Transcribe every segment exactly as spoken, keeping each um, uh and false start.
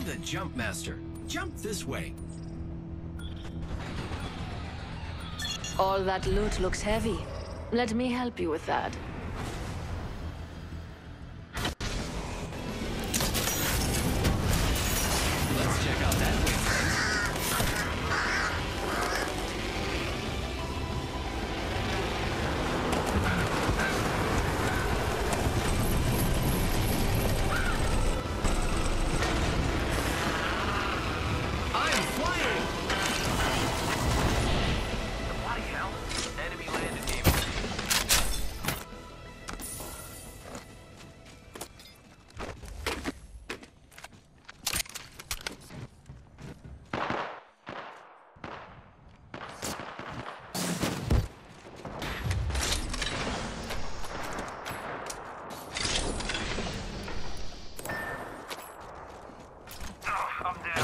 the Jump Master. Jump this way. All that loot looks heavy. Let me help you with that. Let's check out that way, friends. I'm flying! Bloody hell. Enemy landed near me. Ah, I'm down.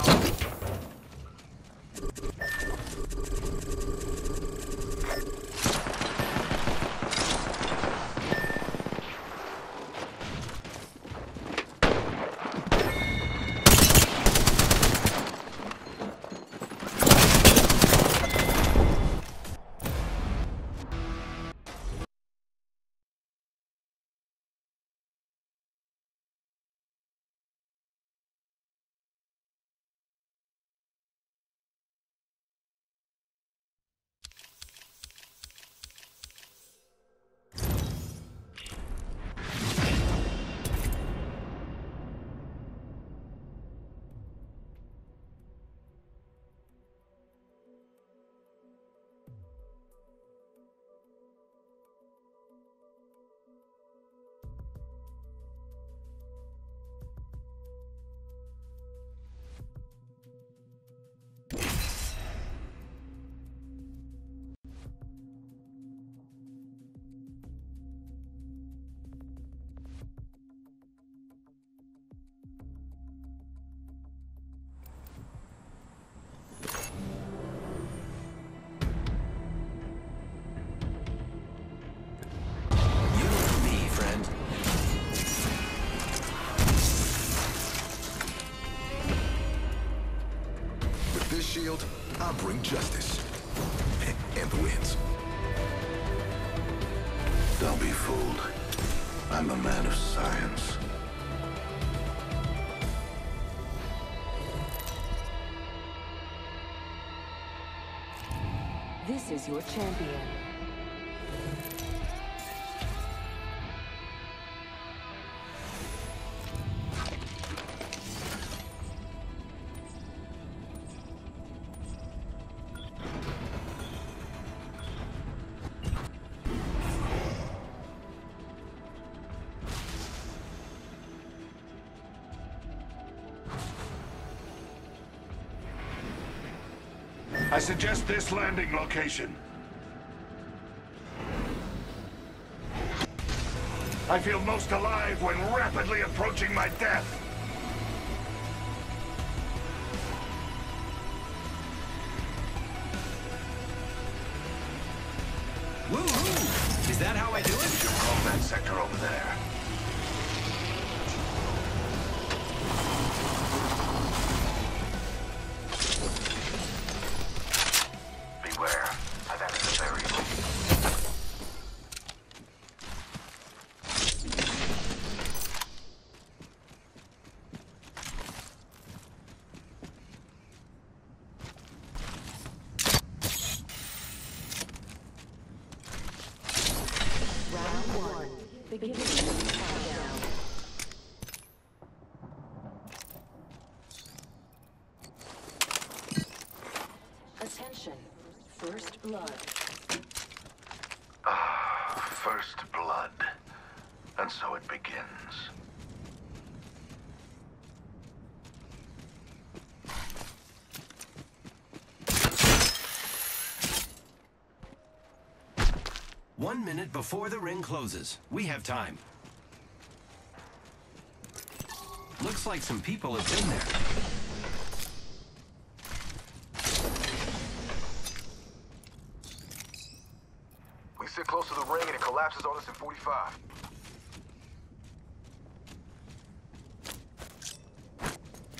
Shield, I'll bring justice. And the wins. Don't be fooled. I'm a man of science. This is your champion. I suggest this landing location. I feel most alive when rapidly approaching my death. Woohoo! Is that how I do it? Your combat sector over there. Beware. I've added a variable. Beginning countdown. Attention. First blood. Ah, first blood. And so it begins. One minute before the ring closes. We have time. Looks like some people have been there. We sit close to the ring and it collapses on us in forty-five.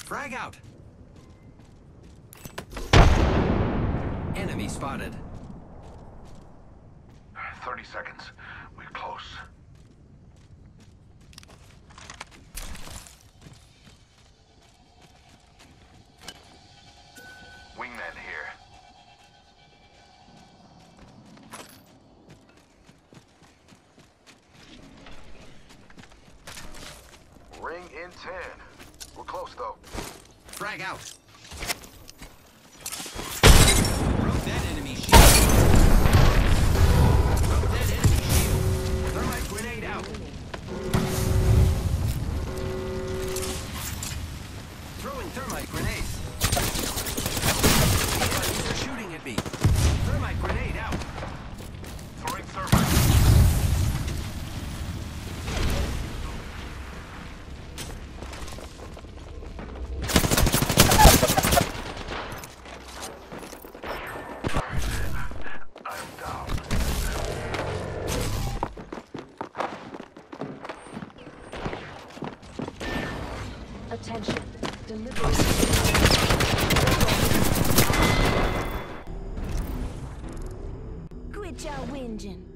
Frag out. Enemy spotted. thirty seconds. We're close. Wingman here. Ring in ten. We're close, though. Frag out. Broke that enemy shield. Broke that enemy shield. Thermite grenade out. Throwing thermite grenade. The enemies are shooting at me. Thermite grenade out. Throwing thermite. I'm down. Attention. Delivery. Quit your whinging.